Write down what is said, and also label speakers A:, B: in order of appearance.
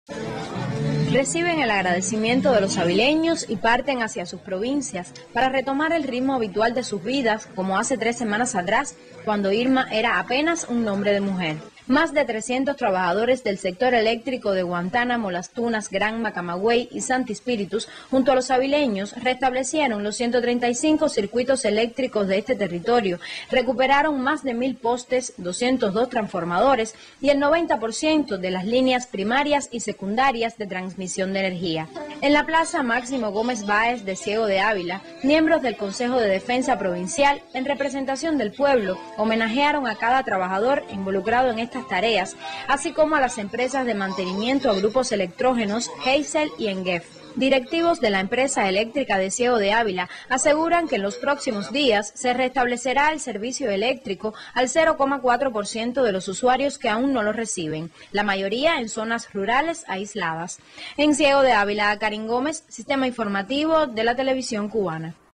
A: Reciben el agradecimiento de los avileños y parten hacia sus provincias para retomar el ritmo habitual de sus vidas, como hace 3 semanas atrás, cuando Irma era apenas un nombre de mujer. Más de 300 trabajadores del sector eléctrico de Guantánamo, Las Tunas, Granma, Camagüey y Santi Spíritus, junto a los avileños, restablecieron los 135 circuitos eléctricos de este territorio, recuperaron más de 1000 postes, 202 transformadores y el 90% de las líneas primarias y secundarias de transmisión de energía. En la plaza Máximo Gómez Báez de Ciego de Ávila, miembros del Consejo de Defensa Provincial, en representación del pueblo, homenajearon a cada trabajador involucrado en estas tareas, así como a las empresas de mantenimiento a grupos electrógenos Heysel y Engef. Directivos de la empresa eléctrica de Ciego de Ávila aseguran que en los próximos días se restablecerá el servicio eléctrico al 0,4% de los usuarios que aún no lo reciben, la mayoría en zonas rurales aisladas. En Ciego de Ávila, Karin Gómez, Sistema Informativo de la Televisión Cubana.